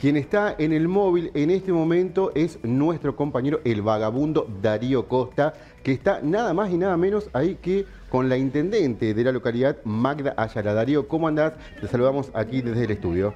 Quien está en el móvil en este momento es nuestro compañero, el vagabundo Darío Costa, que está nada más y nada menos ahí que con la intendente de la localidad, Magda Ayala. Darío, ¿cómo andás? Te saludamos aquí desde el estudio.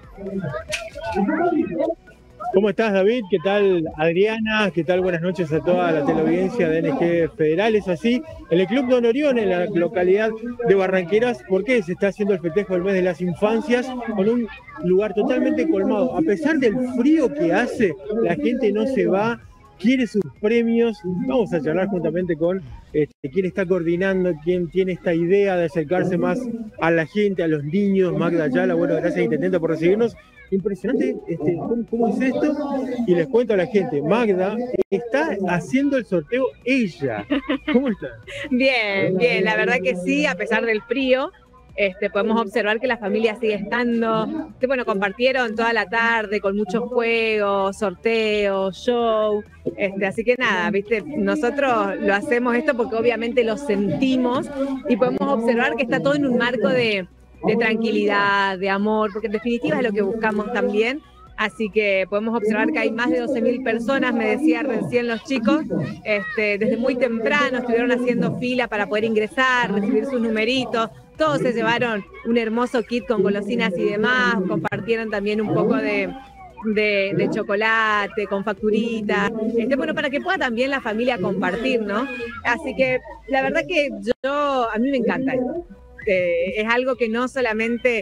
¿Cómo estás, David? ¿Qué tal, Adriana? ¿Qué tal? Buenas noches a toda la teleaudiencia de NG Federal. Es así, en el Club Don Orión, en la localidad de Barranqueras, porque se está haciendo el festejo del mes de las infancias con un lugar totalmente colmado. A pesar del frío que hace, la gente no se va, quiere sus premios. Vamos a charlar juntamente con quién está coordinando, quién tiene esta idea de acercarse más a la gente, a los niños. Magda Ayala, bueno, gracias, intendente, por recibirnos. Impresionante cómo es esto. Y les cuento a la gente, Magda está haciendo el sorteo ella. ¿Cómo está? Bien, bien, la verdad que sí, a pesar del frío. Podemos observar que la familia sigue estando. Bueno, compartieron toda la tarde con muchos juegos, sorteos, show. Así que nada, viste, nosotros lo hacemos esto porque obviamente lo sentimos y podemos observar que está todo en un marco de tranquilidad, de amor, porque en definitiva es lo que buscamos también. Así que podemos observar que hay más de 12.000 personas, me decía recién los chicos, desde muy temprano estuvieron haciendo fila para poder ingresar, recibir sus numeritos. Todos se llevaron un hermoso kit con golosinas y demás, compartieron también un poco de chocolate, con facturitas, bueno, para que pueda también la familia compartir, ¿no? Así que la verdad que a mí me encanta esto. Es algo que no solamente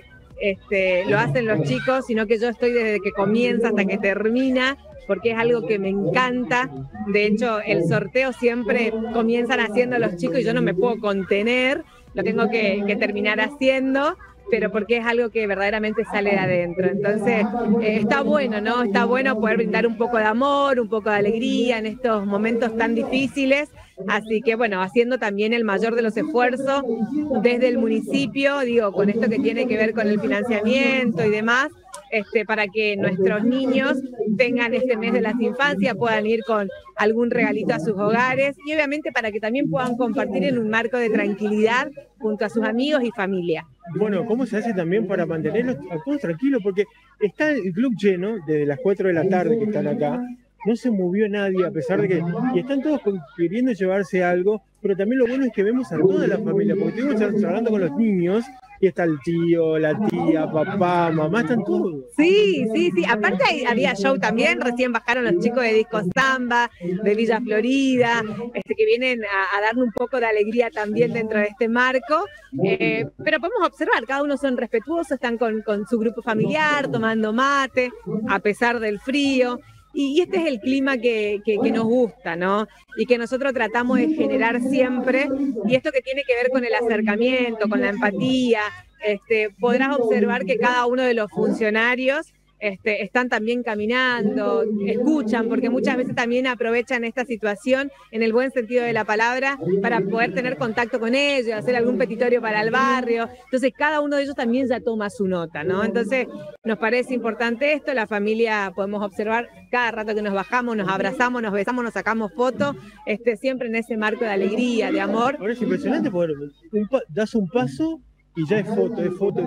lo hacen los chicos, sino que yo estoy desde que comienza hasta que termina, porque es algo que me encanta. De hecho, el sorteo siempre comienzan haciendo los chicos y yo no me puedo contener, lo tengo que terminar haciendo, pero porque es algo que verdaderamente sale de adentro. Entonces, está bueno, ¿no? Está bueno poder brindar un poco de amor, un poco de alegría en estos momentos tan difíciles. Así que, bueno, haciendo también el mayor de los esfuerzos desde el municipio, digo, con esto que tiene que ver con el financiamiento y demás, para que nuestros niños tengan este mes de las infancias, puedan ir con algún regalito a sus hogares y obviamente para que también puedan compartir en un marco de tranquilidad junto a sus amigos y familia. Bueno, ¿cómo se hace también para mantenerlos a todos tranquilos? Porque está el club lleno desde las 4 de la tarde que están acá, no se movió nadie a pesar de que y están todos queriendo llevarse algo, pero también lo bueno es que vemos a toda la familia, porque estuvimos charlando con los niños y está el tío, la tía, papá, mamá, están todos. Sí, sí, sí. Aparte había show también, recién bajaron los chicos de Disco Samba, de Villa Florida, que vienen a darle un poco de alegría también dentro de este marco. Pero podemos observar, cada uno son respetuosos, están con su grupo familiar, tomando mate, a pesar del frío. Y este es el clima que nos gusta, ¿no? Y que nosotros tratamos de generar siempre. Y esto que tiene que ver con el acercamiento, con la empatía, podrás observar que cada uno de los funcionarios están también caminando, escuchan, porque muchas veces también aprovechan esta situación en el buen sentido de la palabra para poder tener contacto con ellos, hacer algún petitorio para el barrio. Entonces cada uno de ellos también ya toma su nota, ¿no? Entonces nos parece importante esto, la familia podemos observar cada rato que nos bajamos, nos abrazamos, nos besamos, nos sacamos fotos, siempre en ese marco de alegría, de amor. Ahora es impresionante porque das un paso y ya es foto.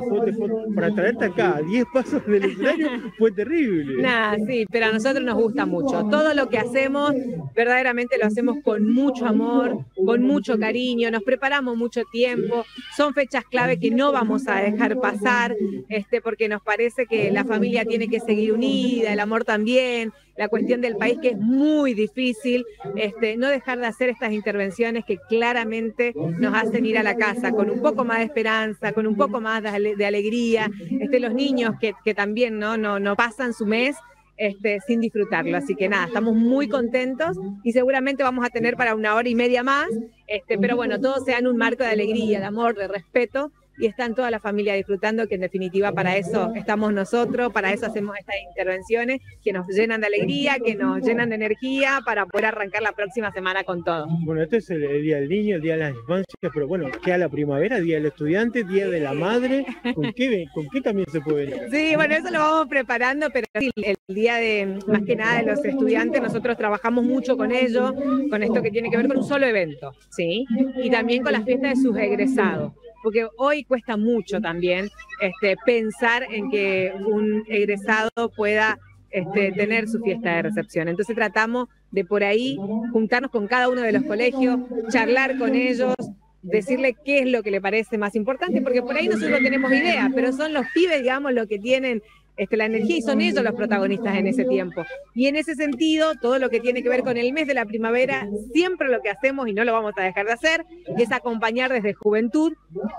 Para traerte acá a 10 pasos del escenario fue terrible. Nada, sí, pero a nosotros nos gusta mucho. Todo lo que hacemos, verdaderamente lo hacemos con mucho amor, con mucho cariño, nos preparamos mucho tiempo. Son fechas clave que no vamos a dejar pasar, porque nos parece que la familia tiene que seguir unida, el amor también, la cuestión del país que es muy difícil, no dejar de hacer estas intervenciones que claramente nos hacen ir a la casa con un poco más de esperanza, con un poco más de alegría, los niños que también no pasan su mes sin disfrutarlo. Así que nada, estamos muy contentos y seguramente vamos a tener para 1 hora y media más, pero bueno, todo sea en un marco de alegría, de amor, de respeto, y están toda la familia disfrutando, que en definitiva para eso estamos nosotros, para eso hacemos estas intervenciones que nos llenan de alegría, que nos llenan de energía para poder arrancar la próxima semana con todo. Bueno, este es el Día del Niño, el Día de las Infancias, pero bueno, queda la primavera, Día del Estudiante, Día de la Madre, ¿con qué también se puede venir? Sí, bueno, eso lo vamos preparando, pero sí, el día más que nada de los estudiantes, nosotros trabajamos mucho con ellos, con esto que tiene que ver con un solo evento, ¿sí? Y también con la fiesta de sus egresados. Porque hoy cuesta mucho también pensar en que un egresado pueda tener su fiesta de recepción. Entonces tratamos de por ahí juntarnos con cada uno de los colegios, charlar con ellos, decirle qué es lo que le parece más importante, porque por ahí nosotros tenemos idea, pero son los pibes, digamos, los que tienen la energía y son ellos los protagonistas en ese tiempo. Y en ese sentido, todo lo que tiene que ver con el mes de la primavera, siempre lo que hacemos, y no lo vamos a dejar de hacer, es acompañar desde juventud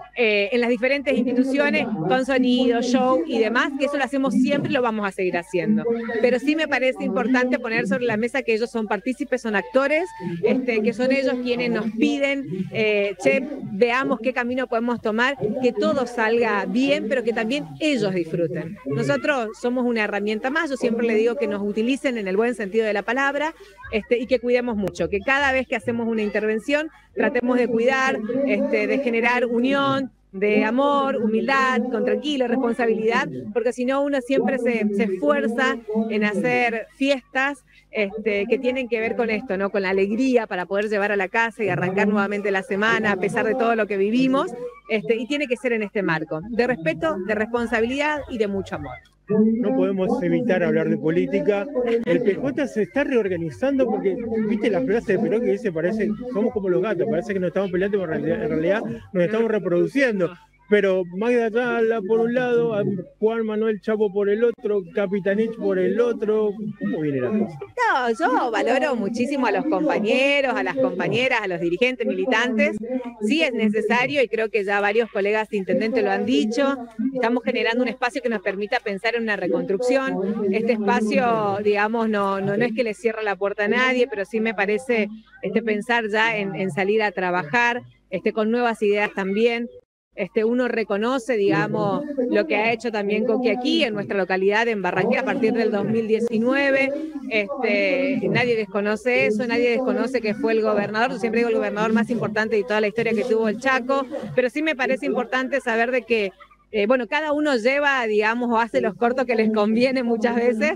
en las diferentes instituciones con sonido, show y demás, que eso lo hacemos siempre y lo vamos a seguir haciendo. Pero sí me parece importante poner sobre la mesa que ellos son partícipes, son actores, que son ellos quienes nos piden, che, veamos qué camino podemos tomar, que todo salga bien, pero que también ellos disfruten. Nosotros somos una herramienta más, yo siempre le digo que nos utilicen en el buen sentido de la palabra, y que cuidemos mucho, que cada vez que hacemos una intervención tratemos de cuidar, de generar unión, de amor, humildad, con tranquilo, responsabilidad, porque si no uno siempre se esfuerza en hacer fiestas que tienen que ver con esto, ¿no? Con la alegría para poder llevar a la casa y arrancar nuevamente la semana a pesar de todo lo que vivimos, y tiene que ser en este marco, de respeto, de responsabilidad y de mucho amor. No podemos evitar hablar de política. El PJ se está reorganizando porque, viste la frase de Perón que dice, somos como los gatos, parece que nos estamos peleando, pero en realidad nos estamos reproduciendo. Pero Magda Ayala por un lado, a Juan Manuel Chapo por el otro, Capitanich por el otro. ¿Cómo viene la cosa? No, yo valoro muchísimo a los compañeros, a las compañeras, a los dirigentes, militantes. Sí es necesario, y creo que ya varios colegas intendentes lo han dicho, estamos generando un espacio que nos permita pensar en una reconstrucción. Este espacio, digamos, no es que le cierra la puerta a nadie, pero sí me parece pensar ya en salir a trabajar, con nuevas ideas también. Uno reconoce, digamos, lo que ha hecho también Coqui aquí en nuestra localidad, en Barranquilla, a partir del 2019. Nadie desconoce eso, nadie desconoce que fue el gobernador, yo siempre digo el gobernador más importante de toda la historia que tuvo el Chaco, pero sí me parece importante saber de que cada uno lleva, digamos, o hace los cortos que les conviene muchas veces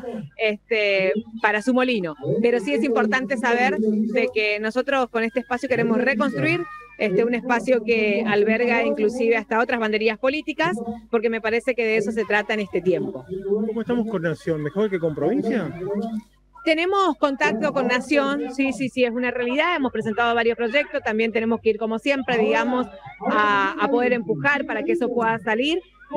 para su molino. Pero sí es importante saber de que nosotros con este espacio queremos reconstruir un espacio que alberga inclusive hasta otras banderías políticas, porque me parece que de eso se trata en este tiempo. ¿Cómo estamos con Nación? ¿Mejor que con provincia? Tenemos contacto con Nación, sí, es una realidad, hemos presentado varios proyectos, también tenemos que ir como siempre, digamos, a poder empujar para que eso pueda salir,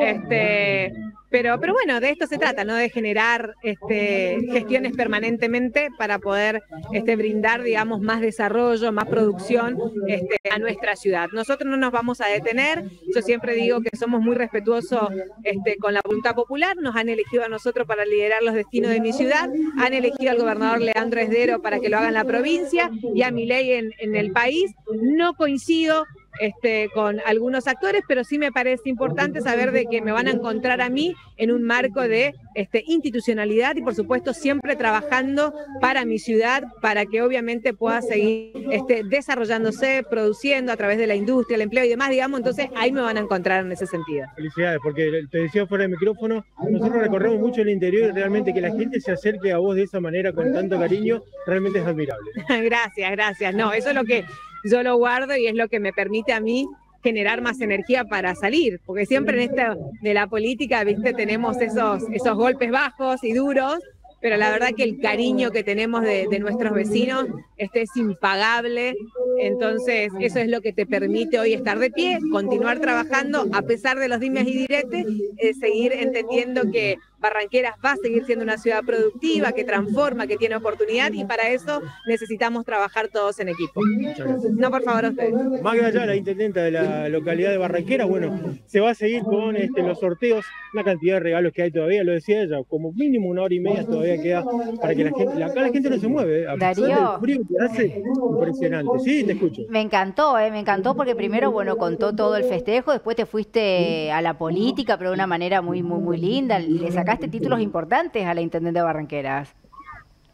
pero bueno, de esto se trata, ¿no? De generar gestiones permanentemente para poder brindar, digamos, más desarrollo, más producción a nuestra ciudad. Nosotros no nos vamos a detener, yo siempre digo que somos muy respetuosos con la voluntad popular, nos han elegido a nosotros para liderar los destinos de mi ciudad, han elegido al gobernador Leandro Esdero para que lo haga en la provincia y a Milei en el país. No coincido con algunos actores, pero sí me parece importante saber de que me van a encontrar a mí en un marco de institucionalidad y por supuesto siempre trabajando para mi ciudad, para que obviamente pueda seguir desarrollándose, produciendo a través de la industria, el empleo y demás, digamos, entonces ahí me van a encontrar en ese sentido. Felicidades, porque te decía fuera del micrófono, nosotros recorremos mucho el interior y realmente que la gente se acerque a vos de esa manera con tanto cariño, realmente es admirable. Gracias, no, eso es lo que yo lo guardo y es lo que me permite a mí generar más energía para salir, porque siempre en de la política, viste, tenemos esos golpes bajos y duros, pero la verdad que el cariño que tenemos de nuestros vecinos es impagable, entonces eso es lo que te permite hoy estar de pie, continuar trabajando a pesar de los dimes y diretes, seguir entendiendo que Barranqueras va a seguir siendo una ciudad productiva, que transforma, que tiene oportunidad y para eso necesitamos trabajar todos en equipo. No, por favor, a ustedes. Magda Ayala, la intendenta de la localidad de Barranqueras, bueno, se va a seguir con los sorteos, una cantidad de regalos que hay todavía, lo decía ella, como mínimo 1 hora y media todavía queda para que acá la gente no se mueve, a pesar del frío que hace, impresionante. Sí, te escucho. Me encantó porque primero, bueno, contó todo el festejo, después te fuiste a la política, pero de una manera muy linda, le sacaste títulos importantes a la intendente de Barranqueras.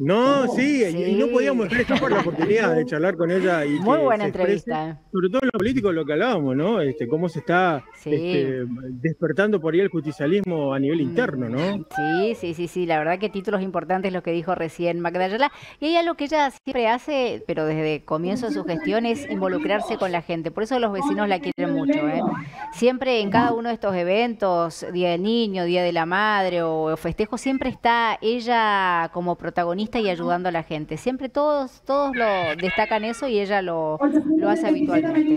No, sí, Sí. y no podíamos dejar escapar la oportunidad de charlar con ella y Muy que buena se exprese, entrevista. sobre todo en lo político, lo que hablábamos, ¿no? Cómo se está Sí. despertando por ahí el justicialismo a nivel interno, ¿no? Sí, la verdad que títulos importantes lo que dijo recién Magda Ayala. Y ella lo que ella siempre hace, pero desde comienzo de su gestión, es involucrarse con la gente. Por eso los vecinos la quieren mucho, ¿eh? Siempre en cada uno de estos eventos, Día del Niño, Día de la Madre o festejo, siempre está ella como protagonista y ayudando a la gente. Siempre todos lo destacan eso y ella lo hace habitualmente.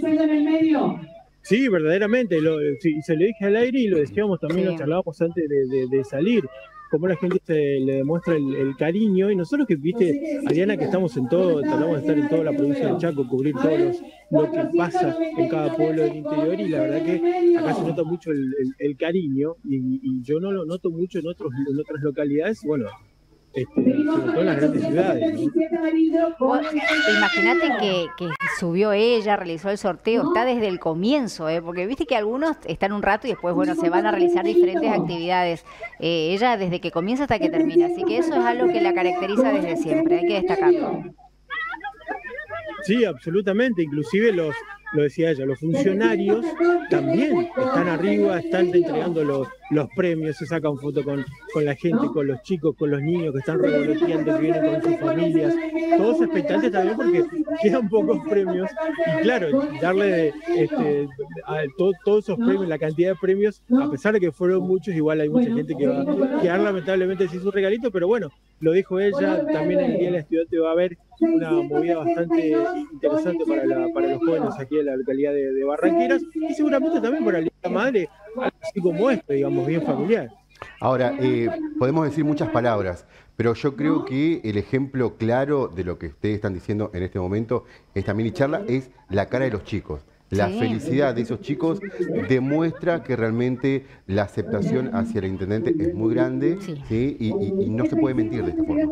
Sí, verdaderamente, sí, se lo dije al aire y lo decíamos también, Sí. lo charlábamos antes de salir, cómo la gente le demuestra el cariño, y nosotros que, viste, Adriana, que estamos en todo, tratamos de estar en toda la provincia del Chaco, cubrir lo que pasa en cada pueblo del interior, y la verdad que acá se nota mucho el cariño, y yo no lo noto mucho en otras localidades, bueno, sobre todo en las grandes ciudades, ¿no? Imagínate que subió ella, realizó el sorteo, está desde el comienzo, porque viste que algunos están un rato y después, bueno, se van a realizar diferentes actividades. Ella desde que comienza hasta que termina, así que eso es algo que la caracteriza desde siempre, hay que destacarlo. Sí, absolutamente, inclusive lo decía ella, los funcionarios también están arriba, están entregando los premios, se sacan fotos con la gente, con los chicos, con los niños que están revoloteando, que vienen con sus familias, todos expectantes también porque quedan pocos premios, y claro, darle a todos esos premios, la cantidad de premios, a pesar de que fueron muchos, igual hay mucha gente que va a quedar lamentablemente sin su regalito, pero bueno, lo dijo ella, también el Día del Estudiante va a haber una movida bastante interesante para los jóvenes aquí en la localidad de Barranqueras, y seguramente también para el Día de la Madre, así como esto, digamos, bien familiar. Ahora, podemos decir muchas palabras, pero yo creo que el ejemplo claro de lo que ustedes están diciendo en este momento, esta mini charla, es la cara de los chicos. La Sí. felicidad de esos chicos demuestra que realmente la aceptación hacia el intendente es muy grande, Sí. ¿sí? Y no se puede mentir de esta forma.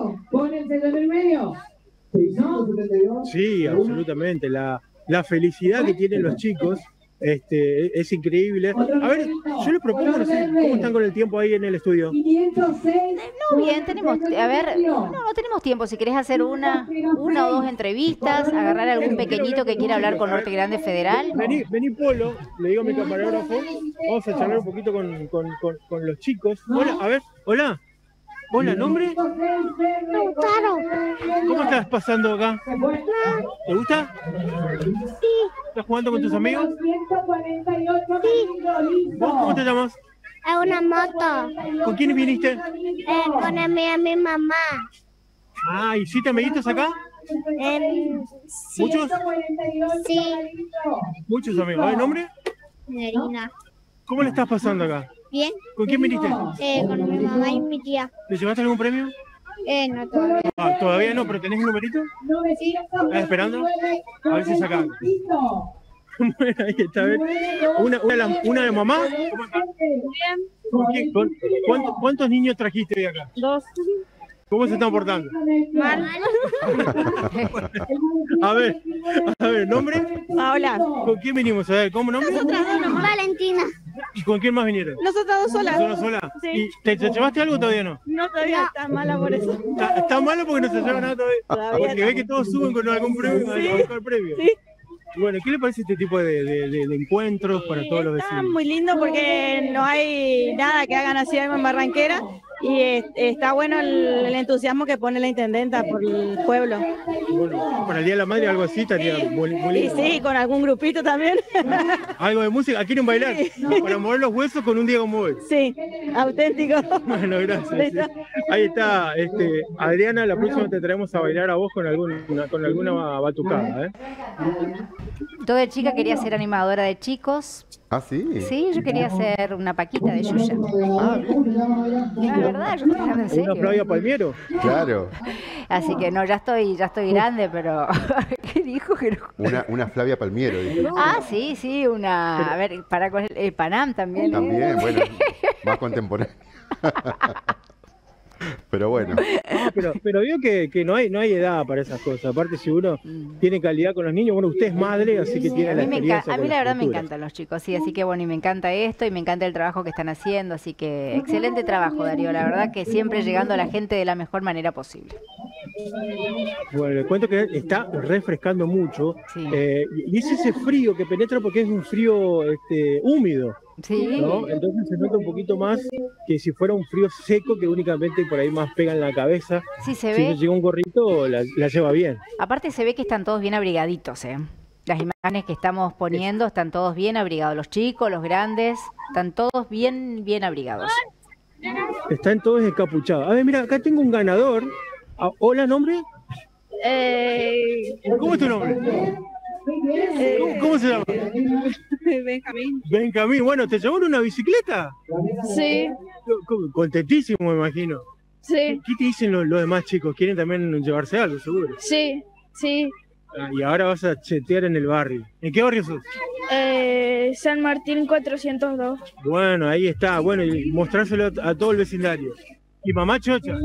Sí, absolutamente. La felicidad que tienen los chicos es increíble. A ver, yo les propongo, no sé, ¿cómo están con el tiempo ahí en el estudio? No, bien, tenemos, a ver, no tenemos tiempo, si querés hacer una o dos entrevistas, agarrar algún pequeñito que quiera hablar con Norte Grande Federal. Vení Polo, le digo a mi camarógrafo, vamos a charlar un poquito con los chicos. Hola, a ver, hola. Hola, ¿nombre? Lautaro. ¿Cómo estás pasando acá? ¿Te gusta? Sí, ¿Estás jugando con tus amigos? sí. ¿Vos cómo te llamas? A una moto. ¿Con quién viniste? Con mi mamá. Ah, ¿y siete amiguitos acá? Sí. ¿Muchos? Sí. Muchos amigos. ¿Hay nombre? Nerina. ¿Cómo le estás pasando acá? Bien. ¿Con quién viniste? Con mi mamá y mi tía. ¿Le llevaste algún premio? No todavía. Ah, todavía no, pero ¿tenés un numerito? Sí. ¿Estás esperando? A ver si saca. Bueno, ahí está. A ver. Una de mamá. ¿Cómo está? Bien. ¿Cuántos niños trajiste de acá? 2. ¿Cómo se están portando? Mal. A ver, ¿nombre? Hola. ¿Con quién vinimos? A ver, ¿cómo nombre? Valentina. ¿Y con quién más vinieron? Nosotras dos solas. ¿Sola sola? Sí. ¿Y te llevaste algo o todavía no? No, todavía está mala por eso. ¿Está malo porque no se lleva nada todavía? Todavía Porque no. ve que todos suben con algún premio, Sí. a buscar premio. Sí. Bueno, ¿qué le parece este tipo de encuentros para todos los Está vecinos? muy lindo porque no hay nada que hagan así en Barranquera y está bueno el entusiasmo que pone la intendenta por el pueblo. Bueno, para el Día de la Madre algo así estaría muy Y lindo. sí, con algún grupito también. Algo de música, ¿quieren bailar? Para mover los huesos con un día como hoy. Sí, auténtico. Bueno, gracias. Sí. Ahí está, Adriana, la próxima te traemos a bailar a vos con alguna batucada, ¿eh? Toda chica quería ser animadora de chicos. ¿Ah, sí? Sí, yo quería ser una Paquita de Yuya. Ah, bien. No, es verdad, yo estoy hablando en Una serio. Flavia Palmiero. Claro. Así que no, ya estoy grande, pero ¿qué dijo? Que no? Una Flavia Palmiero, dije. Ah, sí, una. A ver, para con el Panam también. También, bueno, más contemporáneo. Pero bueno. Ah, pero veo que no hay edad para esas cosas. Aparte, si uno tiene calidad con los niños, bueno, usted es madre, así que tiene la experiencia. A mí con la verdad me escultura. encantan los chicos, sí, así que bueno, y me encanta esto y me encanta el trabajo que están haciendo, así que excelente trabajo, Darío, la verdad que siempre llegando a la gente de la mejor manera posible. Bueno, le cuento que está refrescando mucho, Sí. y es ese frío que penetra porque es un frío húmedo, Sí. ¿no? Entonces se nota un poquito más que si fuera un frío seco que únicamente por ahí más pega en la cabeza. Sí, se Si ve. le llega un gorrito, la lleva bien. Aparte se ve que están todos bien abrigaditos, ¿eh? Las imágenes que estamos poniendo están todos bien abrigados, los chicos, los grandes, están todos bien abrigados. Están todos encapuchados. A ver, mira, acá tengo un ganador. Ah, hola, ¿nombre? ¿Cómo es tu nombre? ¿Cómo se llama? Benjamín. Benjamín. Bueno, ¿te llevaron una bicicleta? Sí, Contentísimo, me imagino. sí, ¿Qué te dicen los demás chicos? ¿Quieren también llevarse algo, seguro? sí, sí. Ah, y ahora vas a chetear en el barrio. ¿En qué barrio sos? San Martín 402. Bueno, ahí está. Bueno, y mostrárselo a todo el vecindario. ¿Y mamá chocha?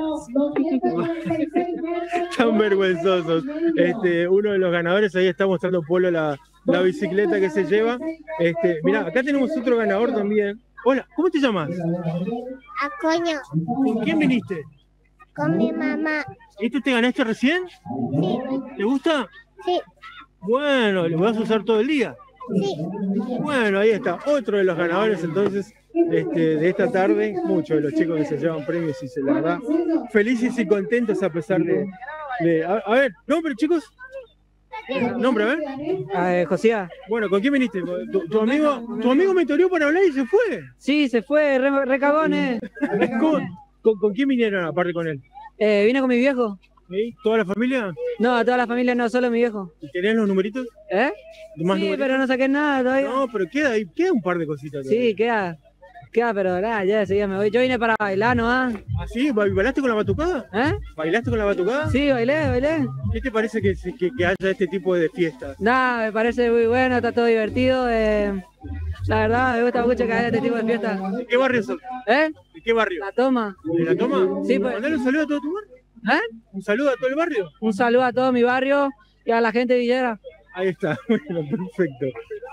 Tan vergonzosos. Uno de los ganadores ahí está mostrando Polo la bicicleta que se lleva. Mirá, acá tenemos otro ganador también. Hola, ¿cómo te llamas? A coño, ¿Con quién viniste? con mi mamá. ¿Esto te ganaste recién? Sí, ¿Te gusta? sí, Bueno, ¿lo vas a usar todo el día? sí. Bueno, ahí está, otro de los ganadores entonces de esta tarde. Muchos de los chicos que se llevan premios y la verdad, felices y contentos a pesar a ver, nombre chicos. Nombre, a ver. Josía. Bueno, ¿con quién viniste? Tu amigo me toreó para hablar y se fue. Sí, se fue, re cagón, ¿Con quién vinieron aparte con él? Vine con mi viejo. ¿Sí? ¿Toda la familia? No, toda la familia no, solo mi viejo. ¿Y ¿Tenés los numeritos? ¿Eh? ¿Más Sí, numeritos? pero no saqué nada todavía. No, pero queda un par de cositas todavía. Sí, queda, pero nada, ya enseguida me voy. Yo vine para bailar, ¿no? ¿Ah, sí? ¿Bailaste con la batucada? ¿Bailaste con la batucada? Sí, bailé. ¿Qué te parece que haya este tipo de fiestas? Nada, me parece muy bueno, está todo divertido. La verdad, me gusta mucho que haya este tipo de fiestas. ¿De qué barrio sos? ¿Eh? ¿De qué barrio? La toma. ¿De la toma? Sí, pues. ¿Mandale un saludo a todo tu barrio? ¿Un saludo a todo el barrio? Un saludo a todo mi barrio y a la gente de Villera. Ahí está, bueno, perfecto.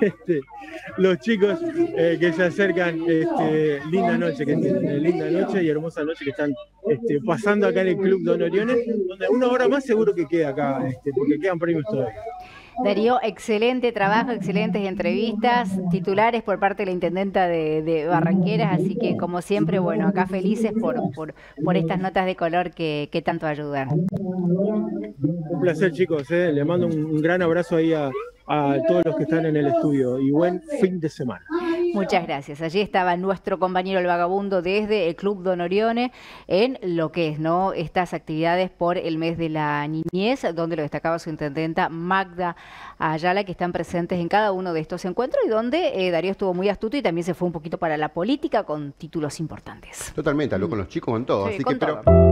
Los chicos que se acercan, linda noche que tienen, linda noche y hermosa noche que están pasando acá en el Club Don Oriones, donde una hora más seguro que queda acá, porque quedan premios todavía. Darío, excelente trabajo, excelentes entrevistas, titulares por parte de la intendenta de Barranqueras, así que como siempre, bueno, acá felices por estas notas de color que tanto ayudan. Un placer, chicos, le mando un gran abrazo ahí a todos los que están en el estudio y buen fin de semana. Muchas gracias. Allí estaba nuestro compañero el vagabundo desde el Club Don Orione en lo que es, ¿no?, estas actividades por el mes de la niñez, donde lo destacaba su intendenta Magda Ayala, que están presentes en cada uno de estos encuentros y donde Darío estuvo muy astuto y también se fue un poquito para la política con títulos importantes. Totalmente, habló con los chicos, con todo. Sí, así con que, todo.